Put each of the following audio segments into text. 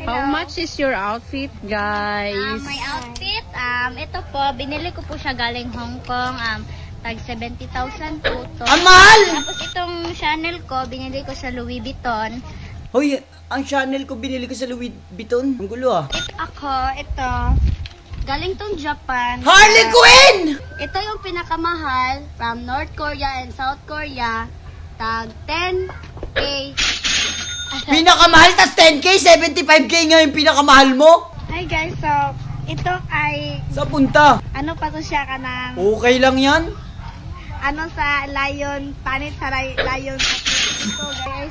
How much is your outfit, guys? My outfit, ito po, binili ko po siya galing Hong Kong. Tag 70,000 po to. Amal! Tapos itong Chanel ko, binili ko sa Louis Vuitton. Hoy, ang Chanel ko binili ko sa Louis Vuitton. Ang gulo ah. Ito, galing tong Japan. Harley Quinn! Ito yung pinakamahal from North Korea and South Korea. Tag 10K. Pinakamahal, tas 10K, 75K nga yung pinakamahal mo? Hi guys, so ito ay Sa punta. ano pa to siya ka ng Okay lang yan. ano sa Lion, panit sa Lion. So guys,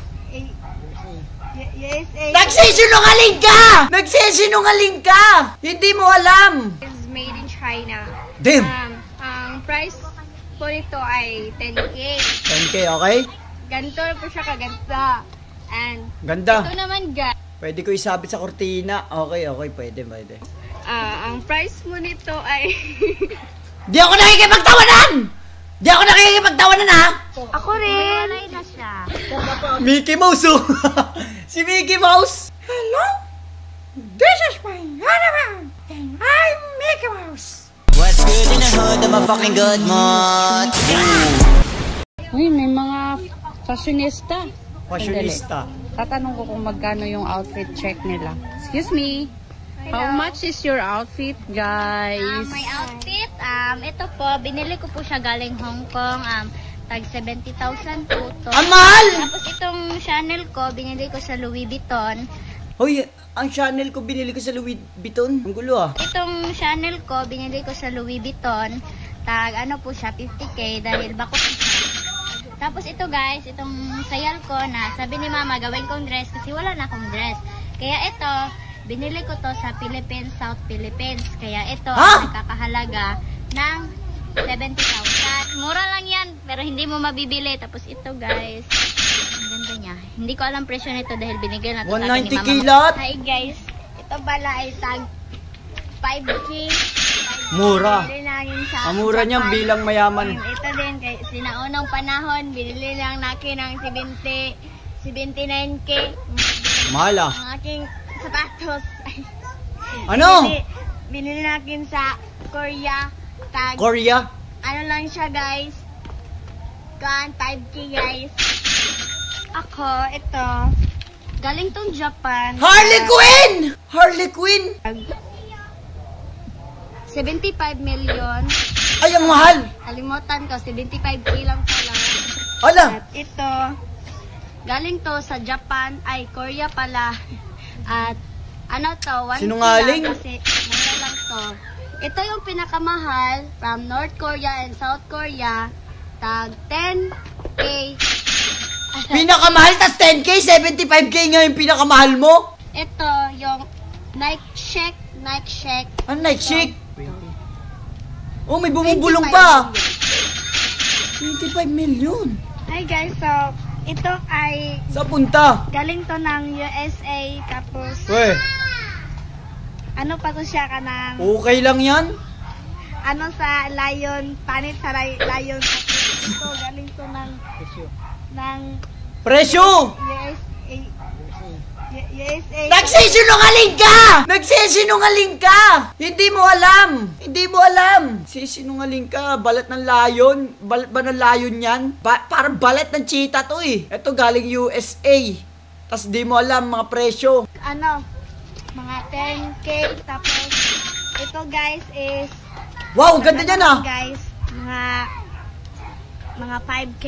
USA Nagsisinungaling ka! Nagsisinungaling ka! Hindi mo alam. is made in China. Damn. Ang price po nito ay 10K. 10K, okay? Ganito po siya kaganda. And Ganda. ito naman guys, Pwede ko isabit sa kortina. Okay, pwede. ang price mo nito ay Di ako nakikipagtawanan! Ha? ako rin. Na siya. Mickey Mouse, oh. Si Mickey Mouse. Hello? This is my husband, and I'm Mickey Mouse. What's good in the hood? I'm a fucking good mod. Uy, may mga fashionista. Fashionista. Tatanong ko kung magkano yung outfit check nila. Excuse me. How much is your outfit, guys? My outfit, ito po, binili ko po siya galing Hong Kong. Tag 70,000 po to. Amal! Tapos itong Chanel ko, binili ko sa Louis Vuitton. Hoy, ang Chanel ko binili ko sa Louis Vuitton. Ang gulo ah. Itong Chanel ko, binili ko sa Louis Vuitton. Tag ano po siya, 50K dahil bako siya. Tapos ito guys, itong sayal ko na sabi ni mama gawin kong dress kasi wala na akong dress. Kaya ito, binili ko to sa Philippines, South Philippines. Kaya ito, nakakahalaga ng 70,000. Mura lang yan, pero hindi mo mabibili. Tapos ito guys, ang ganda niya. Hindi ko alam presyo nito dahil binigay na to sa akin ni 190K mama. lahat? Hi guys, ito pala ay tag 5K. Mura. Binili namin sa Ang mura niyan Japan. bilang mayaman. Ito din, kay sinaunang panahon, binili lang nakin ng 79K. Mahal ah. Ang aking sapatos. Ano? Binili natin sa Korea. Tag, Korea? ano lang siya guys. 5K guys. Ako, ito. Galing tong Japan. Harley Quinn! Harley Quinn! 75 million. Ay, ang mahal! Kalimutan ko, 75K lang pala. Ala! At ito, galing to sa Japan, ay Korea pala. At ano to, 1K Sinungaling? lang kasi mura lang to. Ito yung pinakamahal from North Korea and South Korea. Tag 10K. Pinakamahal, tas 10K, 75K nga yung pinakamahal mo? Ito yung Nike Shake. Ang night shake? Oh, may bumubulong pa! 25 million! Hi guys, so ito ay Sa punta! galing to ng USA. Tapos Weh, ano pa to siya ka ng okay lang yan? ano sa Lion, panit sa Lion. So galing to ng Presyo! USA. Nagsisinungaling ka! Hindi mo alam! Sisinungaling ka, balat ng layon. Balat ba ng layon yan? Parang balat ng cheetah to eh. Ito galing USA. Tas di mo alam mga presyo. Ano, mga 10K. Tapos ito guys is Wow, ganda niyan ah! guys, mga 5K.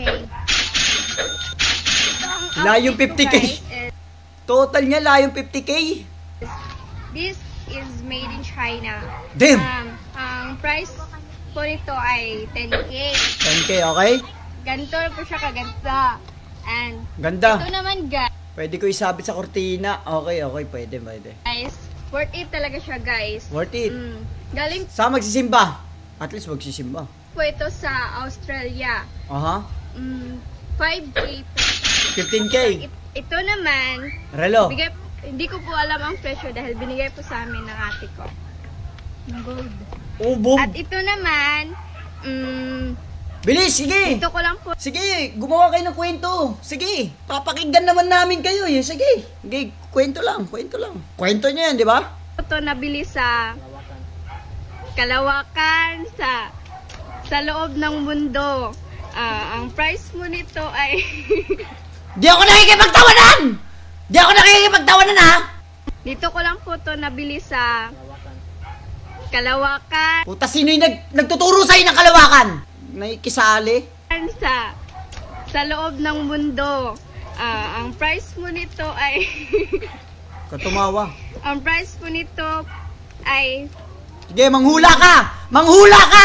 Layong 50K. Total niya layong 50K. This is made in China. Damn! Ang price po nito ay 10K. 10K, okay? Ganito po siya kaganda. And Ganda. ito naman guys, Pwede ko isabit sa kortina. Okay, pwede. worth it talaga siya guys. Worth it. Galing Saan magsisimba? At least magsisimba. po ito sa Australia. Aha. 5K po. 15K. Ito naman, Relo. hindi ko po alam ang presyo dahil binigay po sa amin ng ate ko. Gold. Oh, boom. At ito naman, Bilis, sige. Dito ko lang po. Sige, gumawa kayo ng kwento. Sige, papakinggan naman namin kayo eh. Sige, sige, kwento lang, kwento lang. Kwento niyo yan, di ba? Ito nabili sa Kalawakan, sa loob ng mundo. Ang price mo nito ay... Di ako nakikipagtawanan! Di ako nakikipagtawanan, ha? Dito ko lang po ito nabili sa Kalawakan, Puta, sino yung nagtuturo sa'yo ng kalawakan? Nakikisali? sa loob ng mundo. Ang price mo nito ay... Katumawa. ang price po nito ay Sige, manghula ka! Manghula ka!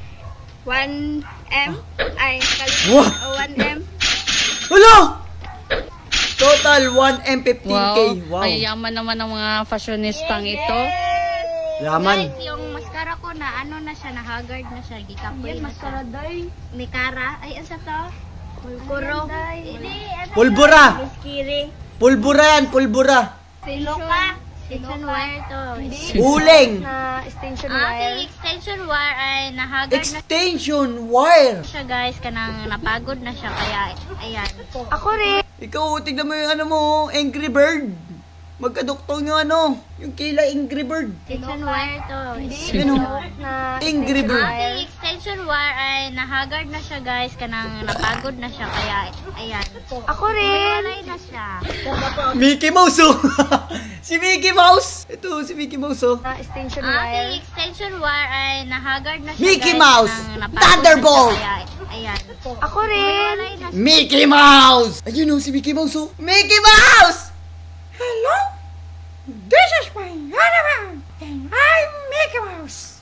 1M. Ay, Wow. 1M. Hello! Total 1M15K. Wow. Ay, yaman naman ng mga fashionistang ito. Yaman. Guys, yung mascara ko na ano na siya, na haggard na siya. Gikapoy na siya. Mikara. Ay, asa to? Kuro. Hindi, ano? Pulbura. Miskiri. Pulbura yan, pulbura. Siloka. Extension wire to. Uling. Extension wire. Extension wire ay nahaggard na Extension wire. siya, guys. Kanang napagod na siya. Kaya, ayan. Ako rin. Ikaw, tignan mo yung ano mo, Angry Bird. Magkaduktong yung ano, yung kila Angry Bird. Extension wire to. Ano? Angry Bird. Ang extension wire ay nahaggard na siya, guys. Kanang napagod na siya. Kaya, ayan. Ako rin. Malay na siya. Mickey Mouse, oh. Si Mickey Mouse. Ito, si Mickey Mouse, oh. Extension wire. Ang extension wire ay nahaggard na siya, Mickey guys. Mouse. Kanang napagod Thunderbolt. na siya. Kaya, ayan. Ako rin. Malay na siya. Mickey Mouse. Ayun, oh, si Mickey Mouse, oh. Mickey Mouse! Hello? This is my animal, and I'm Mickey Mouse.